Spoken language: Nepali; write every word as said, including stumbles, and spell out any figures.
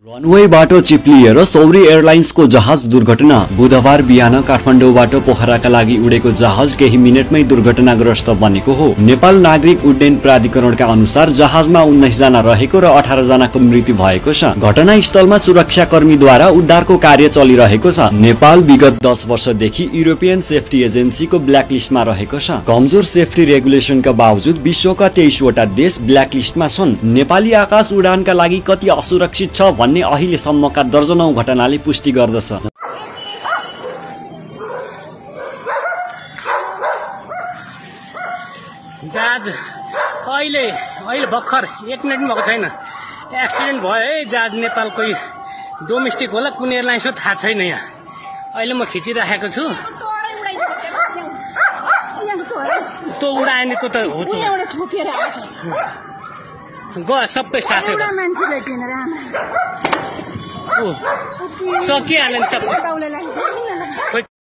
रनवेबाट चिप्लिएर सौर्य एयरलाइन्सको जहाज दुर्घटना। बुधबार बिहान काठमाडौँबाट पोखराका लागि उडेको जहाज केही मिनेटमै दुर्घटनाग्रस्त बनेको हो। नेपाल नागरिक उड्डयन प्राधिकरणका अनुसार जहाजमा उन्नाइस जना रहेको र अठार जनाको मृत्यु भएको छ। घटनास्थलमा सुरक्षाकर्मीद्वारा उद्धारको कार्य चलिरहेको छ। नेपाल विगत दस वर्षदेखि युरोपियन सेफ्टी एजेन्सीको ब्ल्याकलिस्टमा रहेको छ। कमजोर सेफ्टी रेगुलेसनका बावजुद विश्वका तेइसवटा देश ब्ल्याकलिस्टमा छन्। नेपाली आकाश उडानका लागि कति असुरक्षित छ भन्ने अहिलेसम्मका दर्जनौं घटनाले पुष्टि गर्दछ। जहाज अहिले अहिले भर्खर एक मिनट भएको छैन एक्सिडेन्ट भयो है। जहाज नेपालकै डोमेस्टिक होला कुन एयरलाइन्स हो थाहा छैन। यहाँ अहिले म खिचिराखेको छु। त्यो उडायो नि, त्यो त हो गयो सबै साथै सकिहाल्यो नि सबै।